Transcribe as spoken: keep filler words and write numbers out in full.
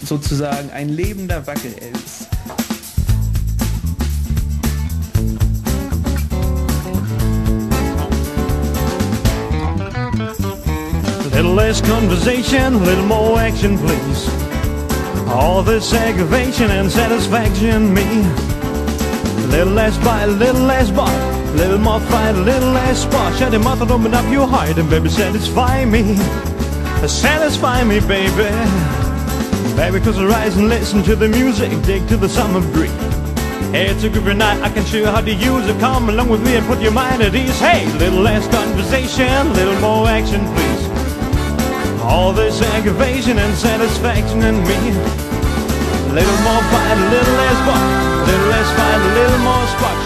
sozusagen ein lebender Wackel-Elvis. A little less conversation, a little more action, please. All this aggravation and satisfaction, me. A little less bite, a little less bite, a little more fight, a little less spark. Shut your mouth and open up your heart and baby satisfy me. Satisfy me, baby. Baby, close your eyes and listen to the music, dig to the summer breeze. Hey, it's a groovy night, I can show you how to use it. Come along with me and put your mind at ease. Hey, a little less conversation, a little more action, please. All this aggravation and satisfaction in me. A little more fight, a little less spark, a little less fight, a little more spark.